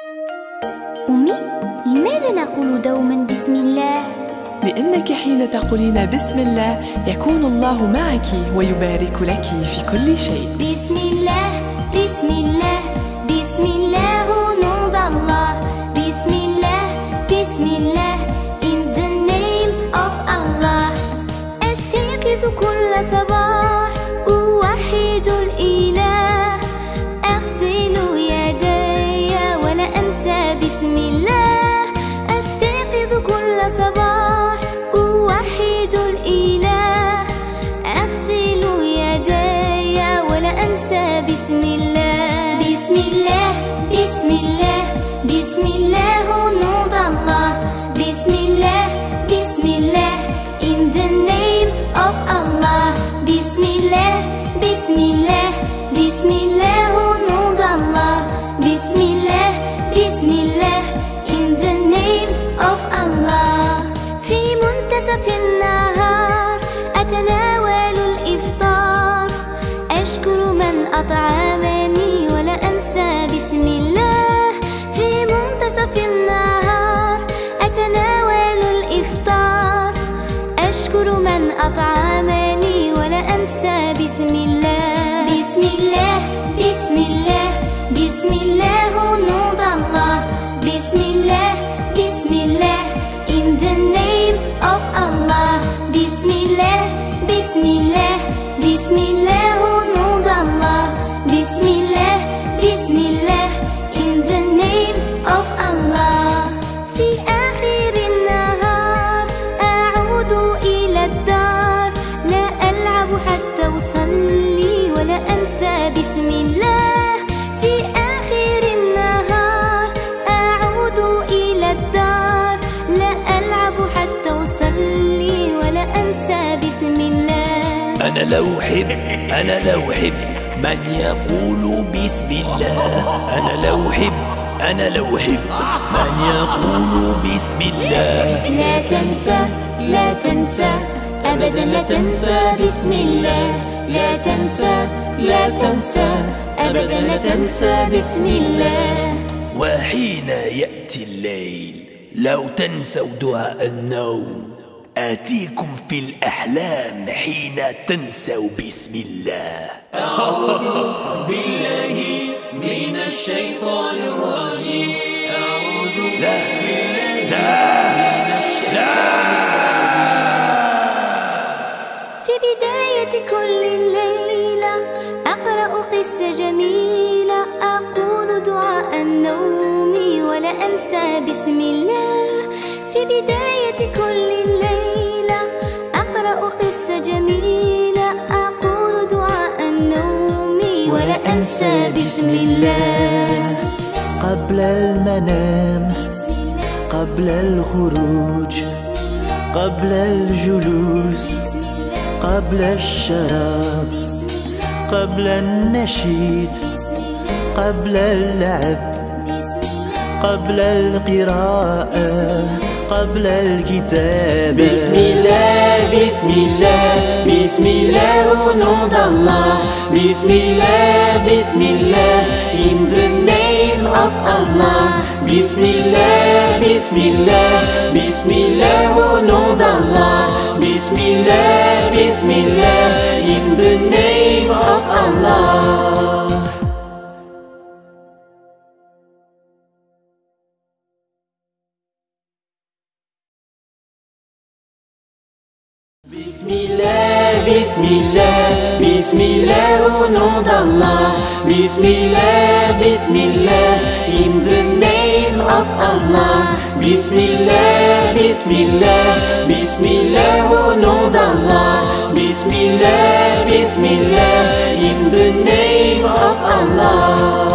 أمي، لماذا نقول دوما بسم الله؟ لأنك حين تقولين بسم الله يكون الله معك ويبارك لك في كل شيء. بسم الله بسم الله بسم الله nom d'Allah. بسم الله بسم الله in the name of Allah. أستيقظ كل صباح أوحد الإله، أغسل يدي ولا أنسى بسم الله. أستيقظ كل صباح أوحد الإله، أغسل يدي ولا أنسى بسم الله. بسم الله بسم الله بسم الله nom d'Allah. بسم الله بسم الله in the name of Allah. بسم الله بسم الله بسم الله nom d'Allah. بسم الله بسم الله in the name of Allah. في منتصف النهار أتناول الإفطار، أشكر من أطعمني ولا أنسى بسم الله. في منتصف النهار أتناول الإفطار، أشكر من أطعمني ولا أنسى بسم الله. بسم الله بسم الله بسم الله nom d'Allah. بسم الله بسم الله in the name of Allah. بسم الله بسم الله بسم الله nom d'Allah. بسم الله بسم الله in the name of Allah. في آخر النهار أعود إلى الدار، لا ألعب حتى أصلي ولا أنسى بسم الله. في آخر النهار أعود إلى الدار، لا ألعب حتى أصلي ولا أنسى بسم الله. أنا لو أحب من يقول بسم الله. أنا لو أحب من يقول بسم الله. لا تنسى لا تنسى أبدا لا تنسى بسم الله. لا تنسى لا تنسى أبدا لا تنسى بسم الله. وحين يأتي الليل لو تنسوا دعاء النوم، آتيكم في الأحلام حين تنسوا بسم الله. أعوذ بالله من الشيطان الرجيم. أعوذ بالله من الشيطان الرجيم. في بداية كل ليلة أقرأ قصة جميلة، أقول دعاء النوم ولا أنسى بسم الله. في بداية كل ليلة أقرأ قصة جميلة، أقول دعاء النوم ولا أنسى بسم الله. قبل المنام، قبل الخروج، قبل الجلوس، قبل الشراب، قبل النشيد، قبل اللعب، قبل القراءة، قبل الكتاب. بسم الله بسم الله بسم الله nom d'Allah. بسم الله بسم الله in the name of Allah. بسم الله بسم الله بسم الله nom d'Allah. بسم الله بسم الله in the name of Allah. بسم الله بسم الله بسم الله nom d'Allah. بسم الله بسم الله in the name of Allah. بسم الله بسم الله بسم الله nom d'Allah. بسم الله بسم الله in the name of Allah.